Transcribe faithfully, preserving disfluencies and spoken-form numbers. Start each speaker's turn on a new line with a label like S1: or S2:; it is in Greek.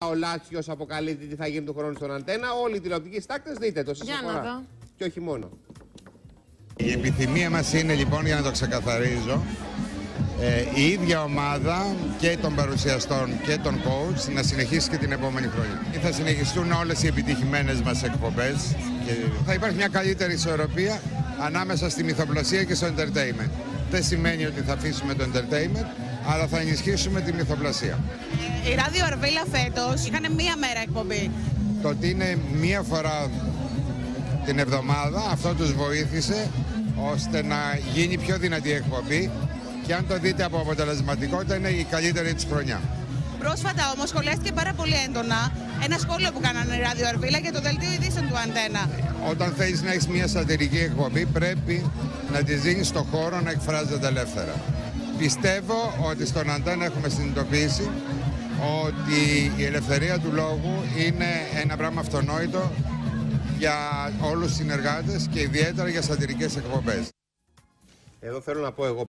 S1: Ο Λάτσιος αποκαλύπτει τι θα γίνει του χρόνου στον Αντένα. Όλοι οι τηλεοπτικοί τάκτες δείτε το σας αφορά. Και όχι μόνο.
S2: Η επιθυμία μας είναι λοιπόν, για να το ξεκαθαρίζω, ε, η ίδια ομάδα και των παρουσιαστών και των coach να συνεχίσει και την επόμενη χρονιά. Θα συνεχιστούν όλες οι επιτυχημένες μας εκπομπές και θα υπάρχει μια καλύτερη ισορροπία ανάμεσα στη μυθοπλασία και στο entertainment. Δεν σημαίνει ότι θα αφήσουμε το entertainment, αλλά θα ενισχύσουμε τη μυθοπλασία.
S3: Η Ράδιο Αρβίλα φέτος είχαν μία μέρα εκπομπή.
S2: Το ότι είναι μία φορά την εβδομάδα, αυτό τους βοήθησε ώστε να γίνει πιο δυνατή εκπομπή και αν το δείτε από αποτελεσματικότητα είναι η καλύτερη της χρονιά.
S3: Πρόσφατα όμως σχολιάστηκε πάρα πολύ έντονα ένα σχόλιο που κάνανε η Ράδιο Αρβίλα για το δελτίο ειδήσεων του Αντένα.
S2: Όταν θέλεις να έχεις μια σατυρική εκπομπή πρέπει να της δίνεις το χώρο να εκφράζεται ελεύθερα. Πιστεύω ότι στον Αντένα έχουμε συνειδητοποιήσει ότι η ελευθερία του λόγου είναι ένα πράγμα αυτονόητο για όλους τους συνεργάτες και ιδιαίτερα για σατυρικές εκπομπές.
S1: Εδώ θέλω να πω εγώ